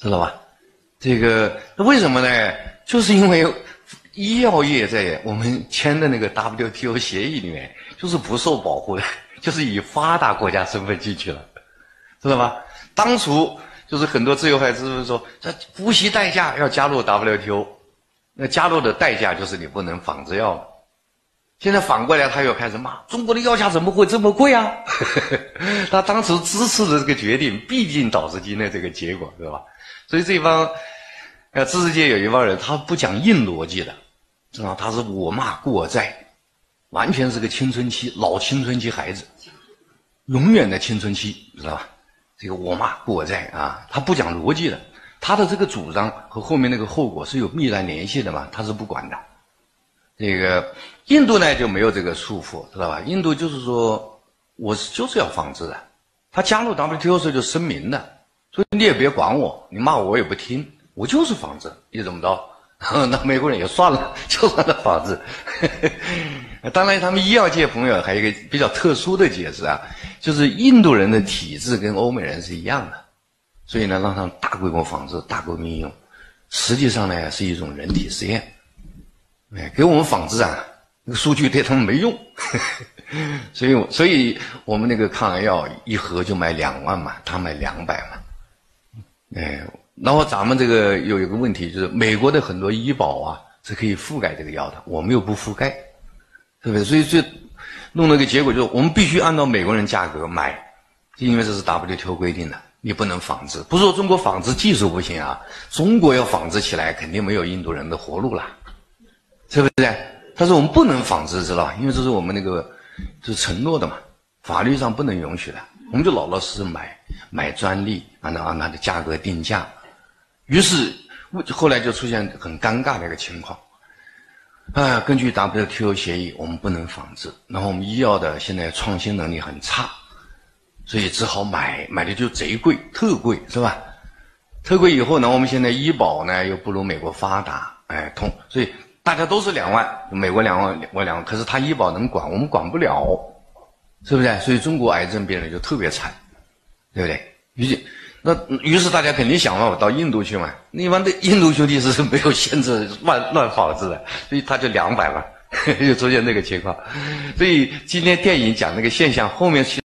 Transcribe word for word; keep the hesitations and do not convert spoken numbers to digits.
知道吧？这个为什么呢？就是因为医药业在我们签的那个 W T O 协议里面，就是不受保护的，就是以发达国家身份进去了，知道吧？当初就是很多自由派知识说，这不惜代价要加入 W T O， 那加入的代价就是你不能仿制药了。现在反过来，他又开始骂中国的药价怎么会这么贵啊？他当时支持的这个决定，必定导致今天这个结果，对吧？所以这帮呃知识界有一帮人，他不讲硬逻辑的，知道他是我骂故我在，完全是个青春期老青春期孩子，永远的青春期，知道吧？这个我骂故我在啊，他不讲逻辑的，他的这个主张和后面那个后果是有密然联系的嘛，他是不管的。这个印度呢就没有这个束缚，知道吧？印度就是说我就是要仿制的，他加入 W T O 时就声明的，所以你也别管我，你骂我我也不听，我就是仿制，你怎么着？那美国人也算了，就算他仿制。当然，他们医药界朋友还有一个比较特殊的解释啊，就是印度人的体质跟欧美人是一样的，所以呢，让他们大规模仿制、大规模应用，实际上呢是一种人体实验。哎，给我们仿制啊，那个数据对他们没用，所以所以我们那个抗癌药一盒就卖两万嘛，他卖两百嘛。哎，然后咱们这个有一个问题，就是美国的很多医保啊是可以覆盖这个药的，我们又不覆盖，对不对？所以这弄了个结果就是我们必须按照美国人价格买，因为这是 W T O 规定的，你不能仿制。不是说中国仿制技术不行啊，中国要仿制起来肯定没有印度人的活路了。是不是？但是我们不能仿制，知道吧？因为这是我们那个就是承诺的嘛，法律上不能允许的。我们就老老实实买买专利，按照按它的价格定价。于是后来就出现很尴尬的一个情况，啊，根据 W T O 协议，我们不能仿制，然后我们医药的现在创新能力很差，所以只好买，买的就贼贵，特贵，是吧？特贵以后呢，我们现在医保呢又不如美国发达，哎，通，所以。大家都是两万，美国两万，我两万，可是他医保能管，我们管不了，是不是？所以中国癌症病人就特别惨，对不对？于是，那于是大家肯定想办法到印度去嘛。那一般的印度兄弟是没有限制乱乱仿制的，所以他就两百万，就出现这个情况。所以今天电影讲那个现象后面。